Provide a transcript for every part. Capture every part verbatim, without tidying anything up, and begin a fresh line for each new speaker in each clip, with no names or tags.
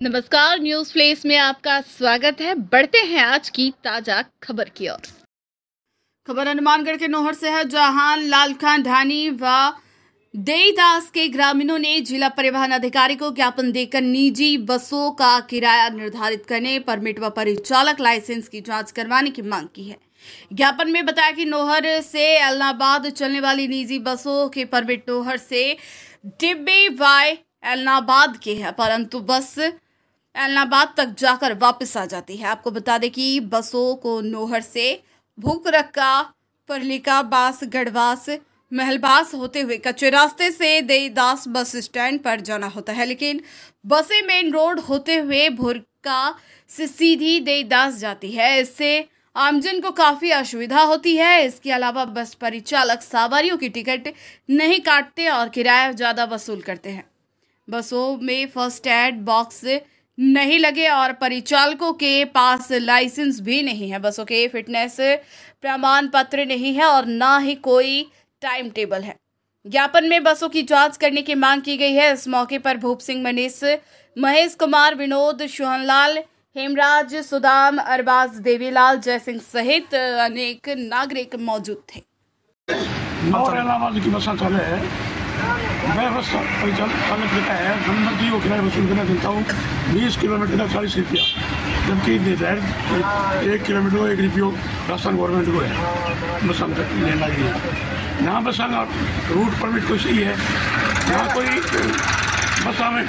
नमस्कार, news flash में आपका स्वागत है। बढ़ते हैं आज की ताजा खबर की ओर। खबर हनुमानगढ़ के नोहर से है, जहां लालखां ढानी व देईदास के ग्रामीणों ने जिला परिवहन अधिकारी को ज्ञापन देकर निजी बसों का किराया निर्धारित करने, परमिट व परिचालक लाइसेंस की जांच करवाने की मांग की है। ज्ञापन में बताया कि नोहर से एलनाबाद चलने वाली निजी बसों के परमिट नोहर से डिब्बे वाई एलनाबाद के है, परंतु बस एलनाबाद तक जाकर वापस आ जाती है। आपको बता दें कि बसों को नोहर से भूकरक्का, परलिका, बास, गढ़वास, महलबास होते हुए कच्चे रास्ते से देईदास बस स्टैंड पर जाना होता है, लेकिन बसें मेन रोड होते हुए भूरका से सीधी देईदास जाती है। इससे आमजन को काफी असुविधा होती है। इसके अलावा बस परिचालक सवारियों की टिकट नहीं काटते और किराया ज्यादा वसूल करते हैं। बसों में फर्स्ट एड बॉक्स नहीं लगे और परिचालकों के पास लाइसेंस भी नहीं है। बसों के फिटनेस प्रमाण पत्र नहीं है और ना ही कोई टाइम टेबल है। ज्ञापन में बसों की जांच करने की मांग की गई है। इस मौके पर भूप सिंह, मनीष, महेश कुमार, विनोद, सोहनलाल, हेमराज, सुदाम, अरबाज, देवीलाल, जयसिंह सहित अनेक नागरिक मौजूद थे।
मैं बस परिचालक देता है, नंबर जी वो किराया वसूल करना देता हूँ बीस किलोमीटर का चालीस रुपया, जबकि निर्धारित एक किलोमीटर को एक रुपये राजस्थान गवर्नमेंट को है बस हम लेने लगी है। यहाँ बस रूट परमिट कोई सही है, यहाँ कोई बस हमें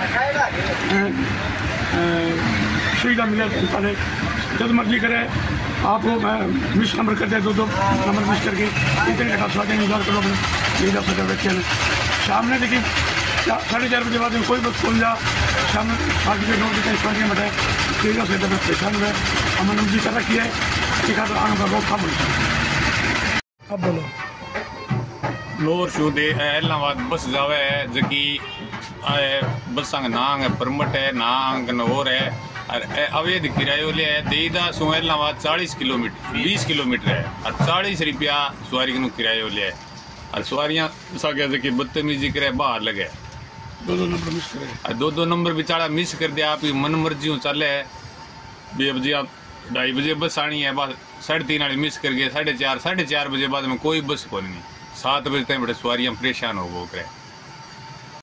सुविधा मिले पहले जब मर्जी करे आपको मिस नंबर कर दे, दो दो नंबर मिस करके इतने घंटा सौ इंतजार करो नहीं जा सकते बैठे हैं। सामने देखिए साढ़े चार बजे बाद में कोई बस खोल जा सामने आठ बजे नौ बजे तक बैठे तेरह से दस परेशान हुए हमने नंबर कर रखी है एक हाथ आने का बहुत कम होता।
अब बोलो
लोअर शो दे एलनाबाद बस जावे है जबकि बस ना परमिट है ना और है और अवैध किरायो ले है। देईदास एलनाबाद चालीस किलोमीटर बीस किलोमीटर है और चालीस रुपया सवारी को किरायो ले है और सवारियाँ सके कि बदतमीजी करे बाहर लगे
दो दो नंबर मिस करे
दो दो नंबर बेचारा मिस कर दिया। आप मन मर्जी चले है बे बजे आप ढाई बजे बस आनी है, बस साढ़े तीन वाली मिस कर गए, साढ़े चार साढ़े चार बजे बाद में कोई बस को नहीं, सात बजे तक बड़े सवारियाँ परेशान हो गए करे।